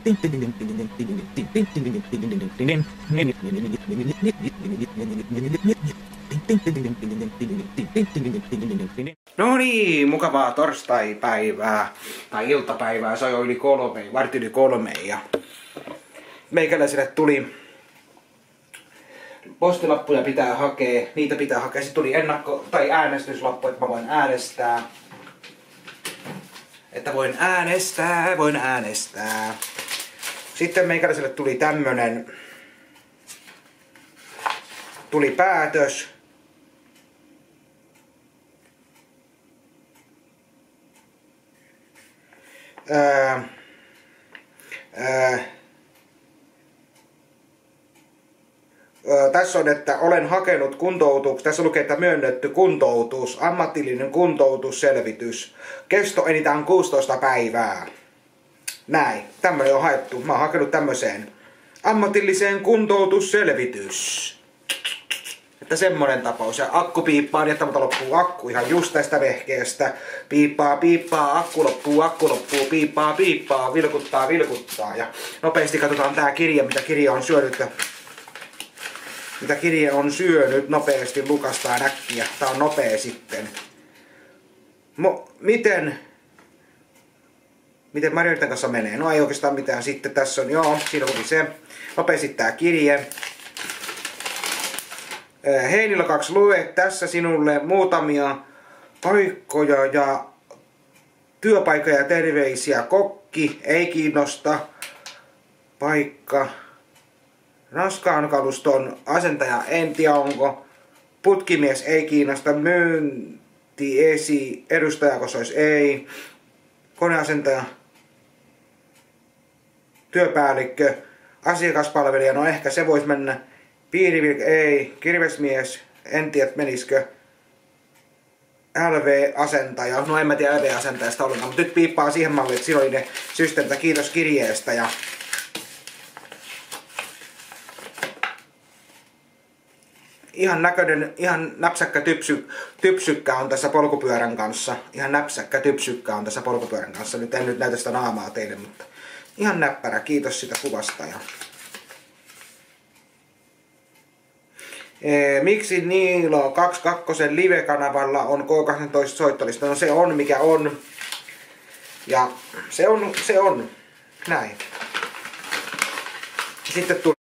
No niin, mukavaa torstaipäivää tai iltapäivää, se on jo yli 3, vartti yli 3 ja meikäläiselle tuli postilappuja pitää hakea, niitä pitää hakea, sitten tuli tai äänestyslappu, että mä voin äänestää. Että voin äänestää. Sitten meikäläiselle tuli tämmönen, tuli päätös. Tässä on, että olen hakenut kuntoutus. Tässä lukee, että myönnetty kuntoutus, ammatillinen kuntoutusselvitys. Kesto enintään 16 päivää. Näin. Tämmöinen on haettu. Mä oon hakenut tämmöiseen ammatilliseen kuntoutusselvitys. Että semmonen tapaus. Ja akku piippaa niin, että multa loppuu akku ihan just tästä vehkeestä. Piippaa, akku loppuu, piippaa, vilkuttaa. Ja nopeasti katsotaan tää kirje, mitä kirje on syönyt. Mitä kirje on syönyt, nopeasti lukastaan äkkiä. Tää on nopea sitten. Miten Marjoritan kanssa menee? No ei oikeastaan mitään. Sitten tässä on, siinä oli se. Nopeasti tää kirje. Heinillä 2 lue tässä sinulle muutamia paikkoja ja työpaikkoja ja terveisiä. Kokki, ei kiinnosta. Paikka. Raskaan kaluston asentaja, en tiedä onko. Putkimies, ei kiinnosta. Myynti, edustajakosois, ei. Koneasentaja. Työpäällikkö. Asiakaspalvelija, no ehkä se voisi mennä. Piirivirke, ei. Kirvesmies, en tiedä menisikö. LV-asentaja, no en mä tiedä LV-asentajasta ollenkaan, mutta nyt piippaa siihen malliin, että siinä oli ne systeemit. Kiitos kirjeestä ja ihan näpsäkkä typsykkä on tässä polkupyörän kanssa. Nyt en näytä sitä naamaa teille, mutta ihan näppärä. Kiitos sitä kuvasta. Miksi Niilo 22 live-kanavalla on K18 soittolista? No se on mikä on. Ja se on. Näin. Sitten tuli